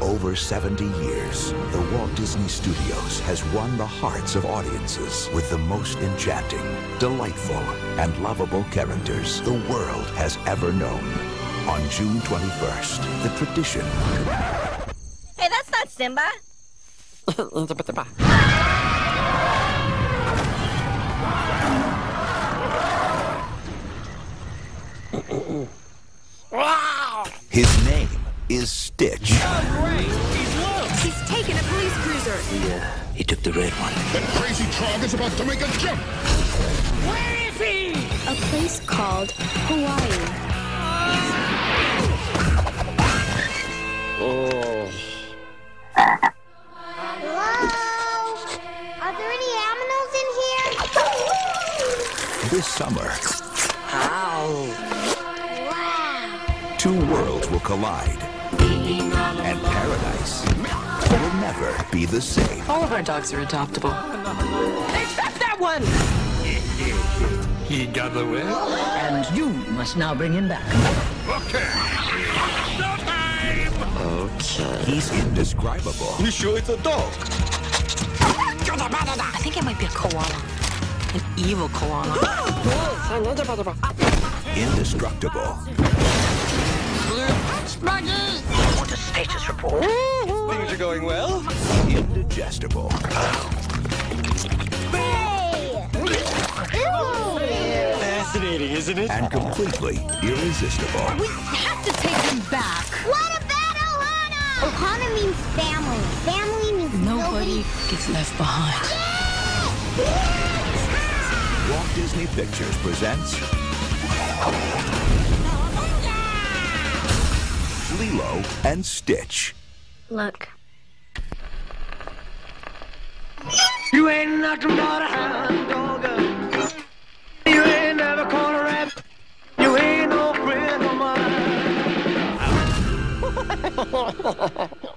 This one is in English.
over 70 years, the Walt Disney Studios has won the hearts of audiences with the most enchanting, delightful, and lovable characters the world has ever known. On June 21st, the tradition... Hey, that's not Simba. His name is Stitch. Oh, great! He's loose! He's taken a police cruiser. He took the red one. That crazy Trog is about to make a jump! Where is he? A place called Hawaii. Oh. Hello? Are there any aminals in here? This summer, Ow. Wow. two worlds will collide, and paradise will never be the same. All of our dogs are adoptable. Except that one! He got away. And you must now bring him back. Okay. Okay. He's indescribable, You sure it's a dog? I think it might be a koala. An evil koala. indestructible, Want a status report? Things are going well. indigestible, Hey! Ew! Fascinating, isn't it? and completely irresistible. We have to take him back. What about Ohana? Ohana means family. Family means Nobody gets left behind. Walt Disney Pictures presents Lilo and Stitch. Look. You ain't nothing but a hound dog. You ain't never caught a rabbit. You ain't no friend of mine.